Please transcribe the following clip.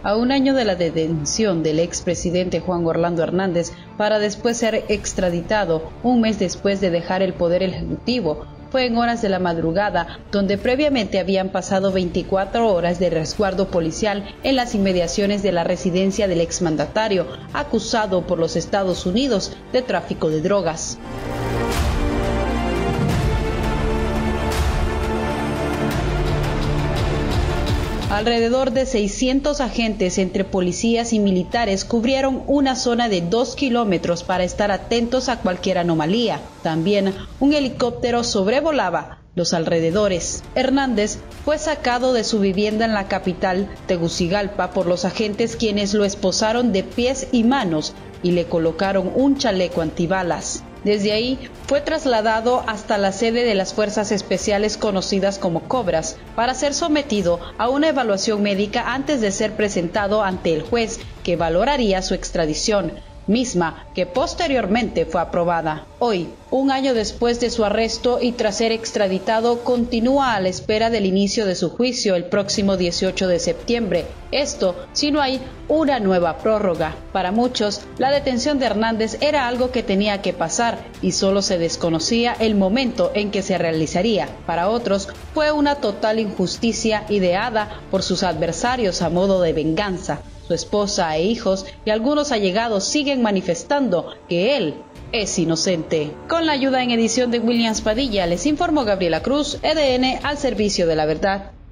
a un año de la detención del expresidente Juan Orlando Hernández para después ser extraditado un mes después de dejar el Poder Ejecutivo. Fue en horas de la madrugada, donde previamente habían pasado 24 horas de resguardo policial en las inmediaciones de la residencia del exmandatario, acusado por los Estados Unidos de tráfico de drogas. Alrededor de 600 agentes entre policías y militares cubrieron una zona de 2 kilómetros para estar atentos a cualquier anomalía. También un helicóptero sobrevolaba los alrededores. Hernández fue sacado de su vivienda en la capital, Tegucigalpa, por los agentes, quienes lo esposaron de pies y manos y le colocaron un chaleco antibalas. Desde ahí fue trasladado hasta la sede de las Fuerzas Especiales conocidas como Cobras para ser sometido a una evaluación médica antes de ser presentado ante el juez que valoraría su extradición, misma que posteriormente fue aprobada. Hoy, un año después de su arresto y tras ser extraditado, continúa a la espera del inicio de su juicio el próximo 18 de septiembre. Esto si no hay una nueva prórroga. Para muchos, la detención de Hernández era algo que tenía que pasar y solo se desconocía el momento en que se realizaría. Para otros, fue una total injusticia ideada por sus adversarios a modo de venganza. Su esposa e hijos y algunos allegados siguen manifestando que él es inocente. Con la ayuda en edición de Williams Padilla, les informó Gabriela Cruz, EDN, al servicio de la verdad.